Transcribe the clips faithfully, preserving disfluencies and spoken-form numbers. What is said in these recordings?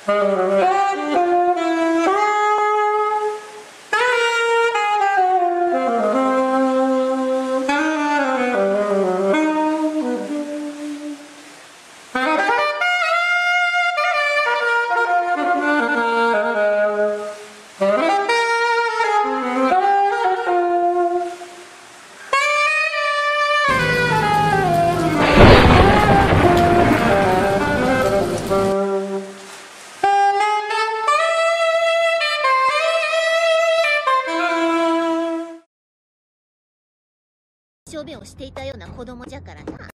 小便をしていたような子供じゃからな。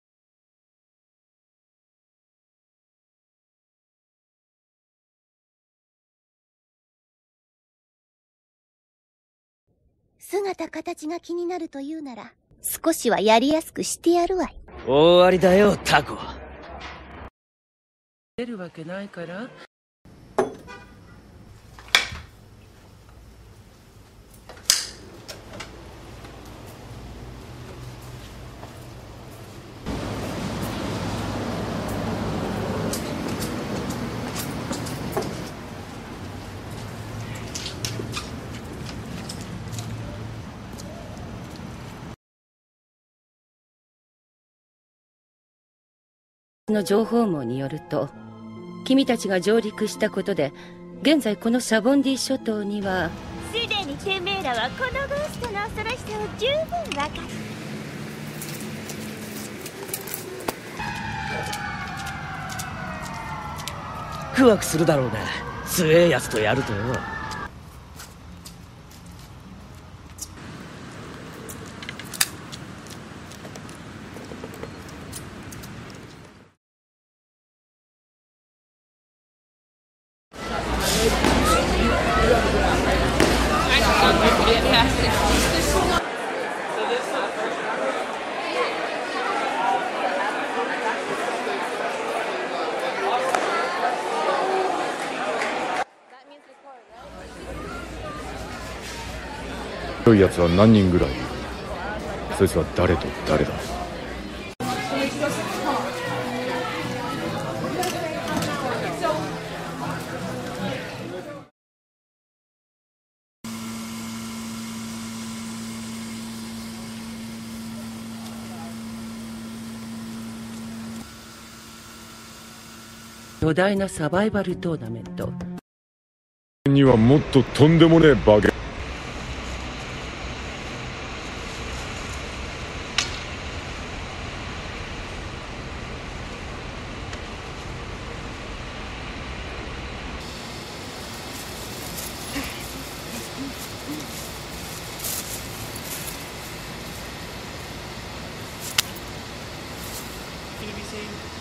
姿形が気になるというなら少しはやりやすくしてやるわい。 大ありだよタコ。出るわけないから。 の情報網によると、君たちが上陸したことで現在このシャボンディ諸島にはすでにてめえらはこのゴーストの恐ろしさを十分分かる。 ふわくするだろうが強えやつとやるとよ。 強いやつは何人ぐらいいる？そいつは誰と誰だ？ 巨大なサバイバルトーナメントにはもっととんでもねえバケ。 Can you be seen?